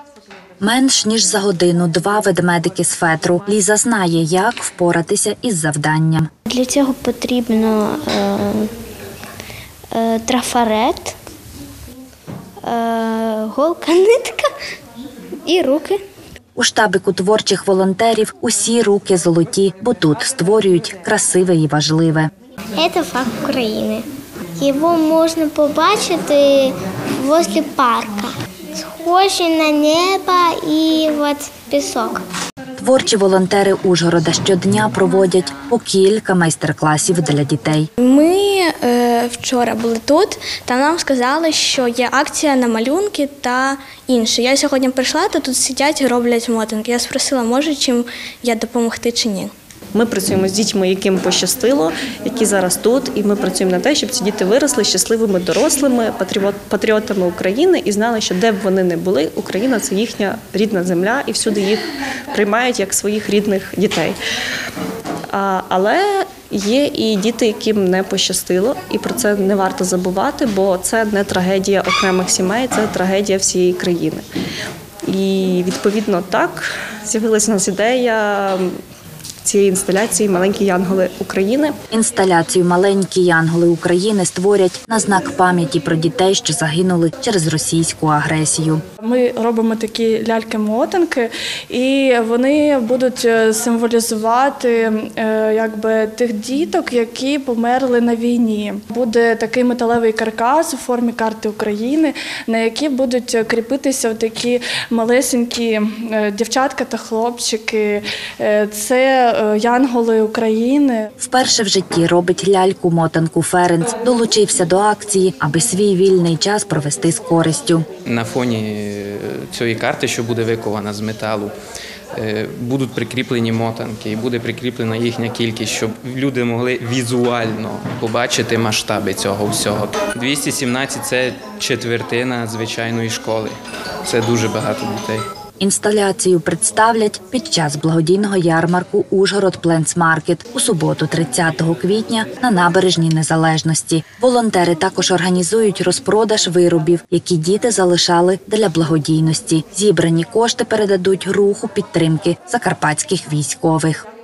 Менш ніж за годину 2 ведмедики з фетру. Ліза знає, як впоратися із завданням. Для цього потрібно трафарет, голка, нитка і руки. У штабику творчих волонтерів усі руки золоті, бо тут створюють красиве і важливе. Це флаг України. Його можна побачити возле парка. Схожий на небо і пісок. Творчі волонтери Ужгорода щодня проводять по кілька майстер-класів для дітей. Ми вчора були тут, та нам сказали, що є акція на малюнки та інше. Я сьогодні прийшла, та тут сидять і роблять мотанки. Я спросила, може чим я допомогти чи ні. Ми працюємо з дітьми, яким пощастило, які зараз тут, і ми працюємо на те, щоб ці діти виросли щасливими дорослими, патріотами України і знали, що де б вони не були, Україна – це їхня рідна земля, і всюди їх приймають як своїх рідних дітей. Але є і діти, яким не пощастило, і про це не варто забувати, бо це не трагедія окремих сімей, це трагедія всієї країни. І відповідно так з'явилася у нас ідея цієї інсталяції «Маленькі янголи України». Інсталяцію «Маленькі янголи України» створять на знак пам'яті про дітей, що загинули через російську агресію. Ми робимо такі ляльки-мотанки, і вони будуть символізувати тих діток, які померли на війні. Буде такий металевий каркас у формі карти України, на який будуть кріпитися такі малесенькі дівчатка та хлопчики. Це янголи України. Вперше в житті робить ляльку-мотанку Ференц. Долучився до акції, аби свій вільний час провести з користю. На фоні цієї карти, що буде викована з металу, будуть прикріплені мотанки і буде прикріплена їхня кількість, щоб люди могли візуально побачити масштаби цього всього. 217 – це четвертина звичайної школи. Це дуже багато дітей. Інсталяцію представлять під час благодійного ярмарку «Ужгород Пленц Маркет» у суботу 30 квітня на набережній Незалежності. Волонтери також організують розпродаж виробів, які діти залишали для благодійності. Зібрані кошти передадуть руху підтримки закарпатських військових.